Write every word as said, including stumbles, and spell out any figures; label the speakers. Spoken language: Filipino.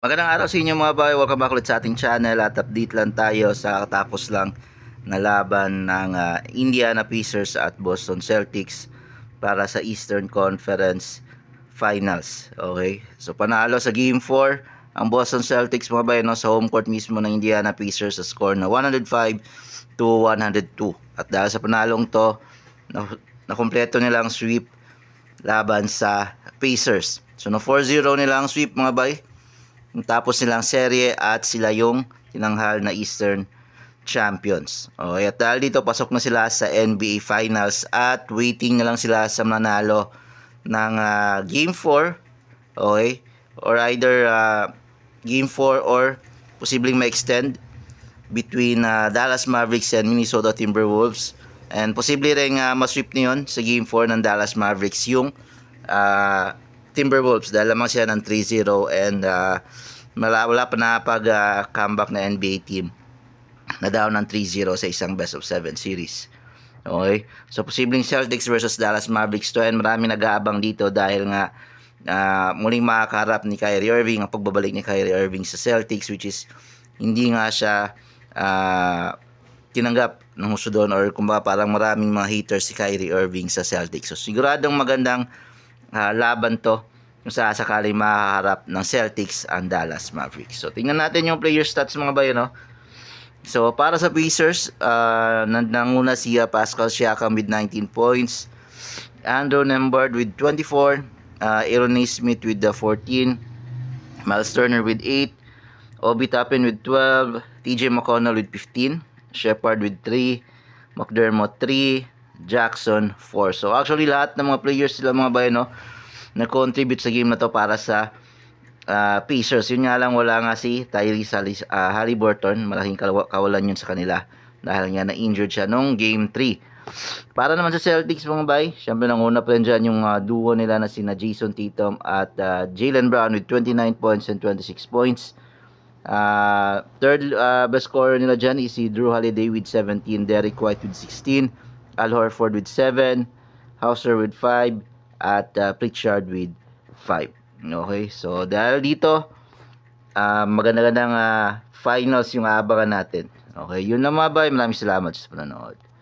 Speaker 1: Magandang araw sa inyo mga bay, welcome back ulit sa ating channel at update lang tayo sa katapos lang na laban ng uh, Indiana Pacers at Boston Celtics para sa Eastern Conference Finals. Okay, so panalo sa Game four ang Boston Celtics mga bay, no, sa home court mismo ng Indiana Pacers sa score na one hundred five to one hundred two. At dahil sa panalong to, na, na kompleto nilang sweep laban sa Pacers. So na four zero nilang sweep mga bay, tapos nilang serye at sila yung tinanghal na Eastern Champions. Okay, at dahil dito pasok na sila sa N B A Finals at waiting na lang sila sa manalo ng uh, Game four. Okay, or either uh, Game four or posibleng ma-extend between uh, Dallas Mavericks and Minnesota Timberwolves. And posible rin uh, ma-sweep na yun sa Game four ng Dallas Mavericks yung uh, Timberwolves dahil lamang sila ng three zero and uh, wala, wala pa na pag uh, comeback na N B A team na down ng three zero sa isang best of seven series. Okay, so posibleng Celtics versus Dallas Mavericks to, and marami nag-aabang dito dahil nga uh, muling makakaharap ni Kyrie Irving, ang pagbabalik ni Kyrie Irving sa Celtics, which is hindi nga siya uh, tinanggap ng husto doon, or kumbaga parang maraming mga haters si Kyrie Irving sa Celtics. So siguradong magandang Uh, laban to kung sasakali makaharap ng Celtics ang Dallas Mavericks. So tingnan natin yung player stats mga bayo, no? So para sa Pacers, uh, nanguna si uh, Pascal Siakam with nineteen points, Andrew Nembhard with twenty-four, uh, Aaron Nesmith with the fourteen, Miles Turner with eight, Obi Toppin with twelve, T J McConnell with fifteen, Shepard with three, McDermott three, Jackson four. So actually lahat ng mga players sila mga bayo, no, na-contribute sa game na to para sa uh, Pacers. Yun nga lang wala nga si Tyrese uh, Haliburton. Malaking kawalan yun sa kanila dahil nga na-injured siya nung game three. Para naman sa Celtics mga bay, syempre nang una pa rin dyan yung uh, duo nila na sina Jason Tatum at uh, Jaylen Brown with twenty-nine points and twenty-six points. Uh, third uh, best scorer nila dyan is si Drew Holiday with seventeen, Derrick White with sixteen, Al Horford with seven, Hauser with five, at uh, Pritchard with five. Okay, so dahil dito uh, maganda-gandang uh, finals yung aabangan natin. Okay, yun lang mga bay, maraming salamat sa panonood.